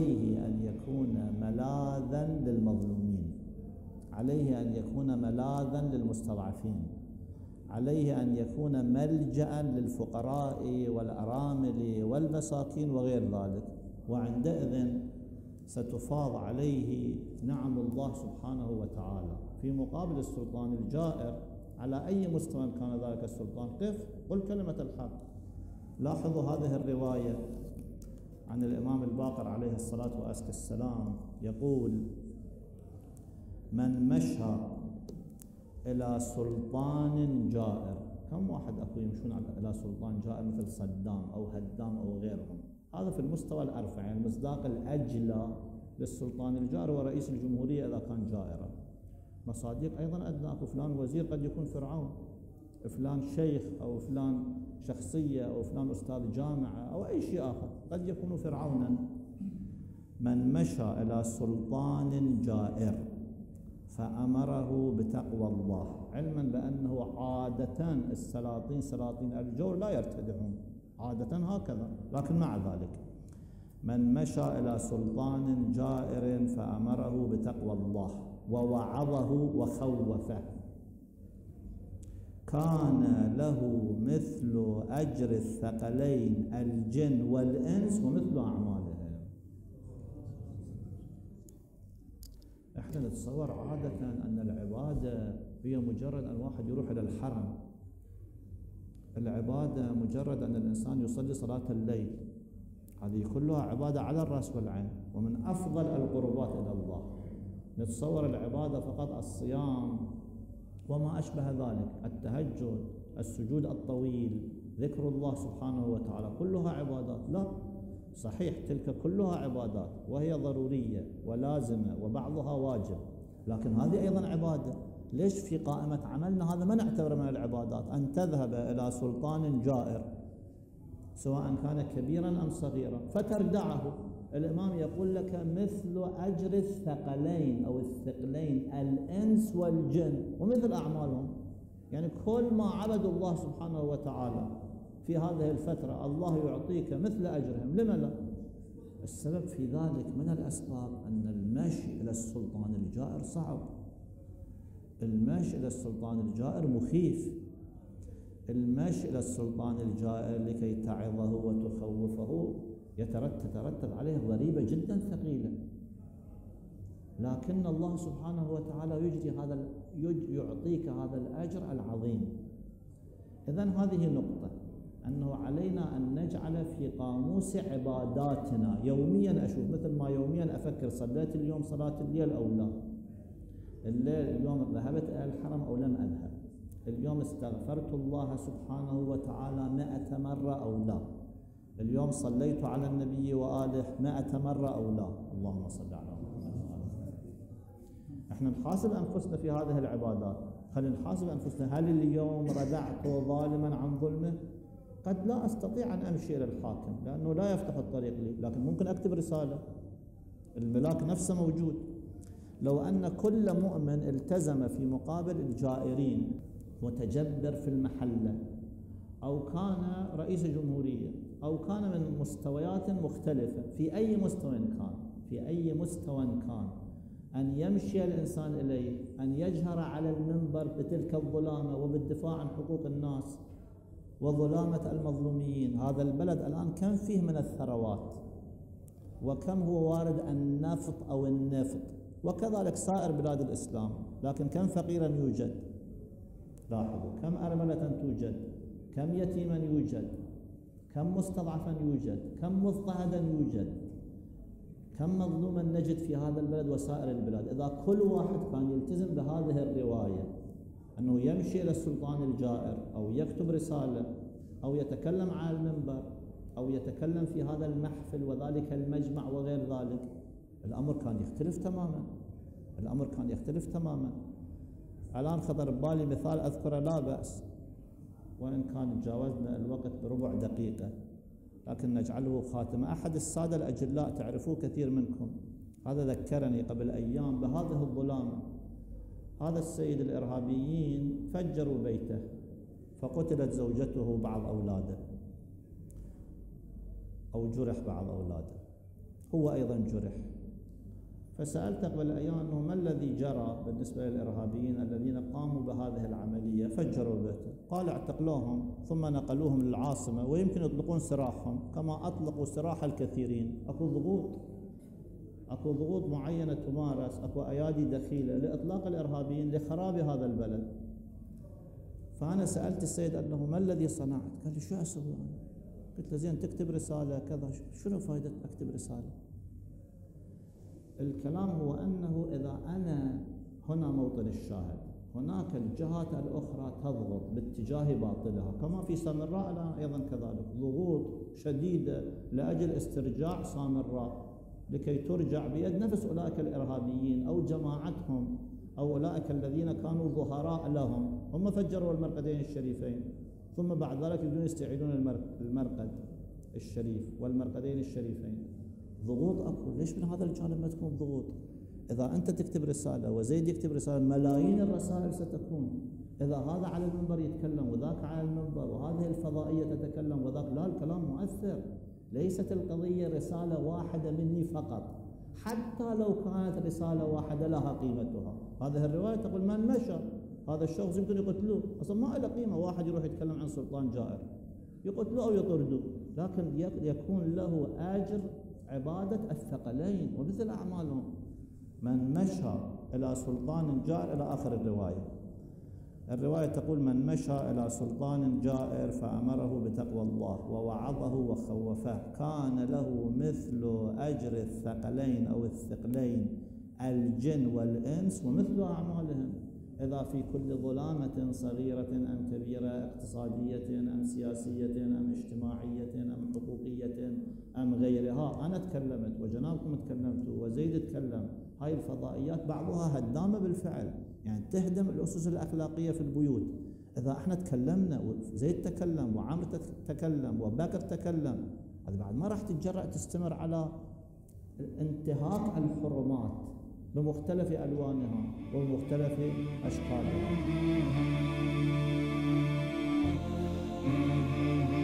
عليه أن يكون ملاذا للمظلومين، عليه أن يكون ملاذا للمستضعفين، عليه أن يكون ملجأ للفقراء والأرامل والمساكين وغير ذلك. وعندئذ ستفاض عليه نعم الله سبحانه وتعالى في مقابل السلطان الجائر على أي مستوى كان ذلك السلطان. قف قل كلمة الحق. لاحظوا هذه الرواية عن الإمام الباقر عليه الصلاة والسلام، يقول: من مشى إلى سلطان جائر. كم واحد أكو يمشون إلى سلطان جائر مثل صدام أو هدام أو غيرهم؟ هذا في المستوى الأرفع، يعني المصداق الأجلى للسلطان الجائر هو رئيس الجمهورية إذا كان جائرا. مصادق أيضا أدنى، أكو فلان وزير قد يكون فرعون، فلان شيخ أو فلان شخصية أو فلان أستاذ جامعة أو أي شيء آخر قد يكون فرعونا. من مشى إلى سلطان جائر فأمره بتقوى الله، علما بأنه عادة السلاطين سلاطين الجور لا يرتدعون، عادة هكذا، لكن مع ذلك من مشى إلى سلطان جائر فأمره بتقوى الله ووعظه وخوفه كان له مثل أجر الثقلين الجن والإنس ومثل أعمالهم. احنا نتصور عادة أن العبادة هي مجرد أن واحد يروح إلى الحرم، العبادة مجرد أن الإنسان يصلي صلاة الليل، هذه كلها عبادة على الرأس والعين ومن أفضل القربات إلى الله. نتصور العبادة فقط الصيام وما أشبه ذلك، التهجد، السجود الطويل، ذكر الله سبحانه وتعالى، كلها عبادات. لا، صحيح تلك كلها عبادات وهي ضرورية ولازمة وبعضها واجب، لكن هذه أيضا عبادة. ليش في قائمة عملنا هذا ما نعتبر من العبادات؟ أن تذهب إلى سلطان جائر سواء كان كبيرا أم صغيرا فتردعه. الإمام يقول لك مثل أجر الثقلين أو الثقلين الإنس والجن ومثل أعمالهم، يعني كل ما عبدوا الله سبحانه وتعالى في هذه الفترة الله يعطيك مثل أجرهم. لما لا؟ السبب في ذلك من الأسباب أن المشي إلى السلطان الجائر صعب، المشي إلى السلطان الجائر مخيف، المشي إلى السلطان الجائر لكي تعظه وتخوفه يترتب عليه ضريبة جدا ثقيلة، لكن الله سبحانه وتعالى يعطيك هذا الأجر العظيم. إذن هذه نقطة، أنه علينا أن نجعل في قاموس عباداتنا يوميا، أشوف مثل ما يوميا أفكر صليت اليوم صلاة الليل أو لا، اليوم ذهبت إلى الحرم أو لم أذهب، اليوم استغفرت الله سبحانه وتعالى 100 مرة أو لا، اليوم صليت على النبي وآله 100 مرة أو لا، اللهم صل على محمد وآله. احنا نحاسب أنفسنا في هذه العبادات، خلينا نحاسب أنفسنا، هل اليوم ردعت ظالما عن ظلمه؟ قد لا أستطيع أن أمشي إلى الحاكم لأنه لا يفتح الطريق لي، لكن ممكن أكتب رسالة، الملاك نفسه موجود. لو أن كل مؤمن التزم في مقابل الجائرين، متجبر في المحلة أو كان رئيس جمهورية أو كان من مستويات مختلفة، في أي مستوى كان، أن يمشي الإنسان إليه، أن يجهر على المنبر بتلك الظلامة وبالدفاع عن حقوق الناس وظلامة المظلومين. هذا البلد الآن كم فيه من الثروات وكم هو وارد النفط أو النفط، وكذلك سائر بلاد الإسلام، لكن كم فقيرا يوجد؟ لاحظوا كم أرملة توجد، كم يتيما يوجد، كم مستضعفا يوجد، كم مضطهدا يوجد، كم مظلوما نجد في هذا البلد وسائر البلاد. إذا كل واحد كان يلتزم بهذه الرواية، أنه يمشي إلى السلطان الجائر أو يكتب رسالة أو يتكلم على المنبر أو يتكلم في هذا المحفل وذلك المجمع وغير ذلك، الأمر كان يختلف تماما. الآن خطر ببالي مثال أذكره لا بأس، وإن كان تجاوزنا الوقت بربع دقيقة، لكن نجعله خاتمة. أحد السادة الأجلاء تعرفوه كثير منكم، هذا ذكرني قبل أيام بهذه الظلامة. هذا السيد الإرهابيين فجروا بيته فقتلت زوجته وبعض أولاده أو جرح بعض أولاده. هو أيضا جرح. فسألت قبل أيام أنه ما الذي جرى بالنسبة للإرهابيين الذين قاموا بهذه العملية، فجروا بيته، قال اعتقلوهم ثم نقلوهم للعاصمة، ويمكن يطلقون سراحهم كما أطلقوا سراح الكثيرين. أكو ضغوط معينة تمارس، أكو أيادي دخيلة لإطلاق الإرهابيين لخراب هذا البلد. فأنا سألت السيد أنه ما الذي صنعت؟ قال لي شو أسوي أنا؟ قلت له زين تكتب رسالة كذا، شنو فائدة أكتب رسالة؟ الكلام هو أنه إذا أنا هنا موطن الشاهد، هناك الجهات الأخرى تضغط باتجاه باطلها، كما في سامراء الآن أيضا كذلك ضغوط شديدة لأجل استرجاع سامراء لكي ترجع بيد نفس أولئك الإرهابيين أو جماعتهم أو أولئك الذين كانوا ظهراء لهم. هم فجروا المرقدين الشريفين، ثم بعد ذلك يريدون يستعيدون المرقد الشريف والمرقدين الشريفين. ضغوط أكو، ليش من هذا الجانب ما تكون ضغوط؟ إذا أنت تكتب رسالة وزيد يكتب رسالة، ملايين الرسائل ستكون. إذا هذا على المنبر يتكلم وذاك على المنبر وهذه الفضائية تتكلم وذاك، لا، الكلام مؤثر. ليست القضية رسالة واحدة مني فقط، حتى لو كانت رسالة واحدة لها قيمتها. هذه الرواية تقول من مشى هذا الشخص يمكن يقتلوه، أصلا ما له قيمة. واحد يروح يتكلم عن سلطان جائر يقتلوه أو يطردوه، لكن يكون له أجر عبادة الثقلين ومثل أعمالهم. من مشى إلى سلطان جائر إلى آخر الرواية تقول من مشى إلى سلطان جائر فأمره بتقوى الله ووعظه وخوفه كان له مثل أجر الثقلين أو الثقلين الجن والإنس ومثل أعمالهم. إذا في كل ظلامة صغيرة أم كبيرة، اقتصادية أم سياسية أم اجتماعية أم حقوقية أم غيرها، أنا تكلمت وجنابكم تكلمتوا وزيد تكلم، هاي الفضائيات بعضها هدامة بالفعل، يعني تهدم الأسس الأخلاقية في البيوت. إذا احنا تكلمنا وزيد تكلم وعامر تكلم وبكر تكلم، هذا بعد ما راح تتجرأ تستمر على انتهاك الحرمات بمختلف ألوانها وبمختلف أشكالها.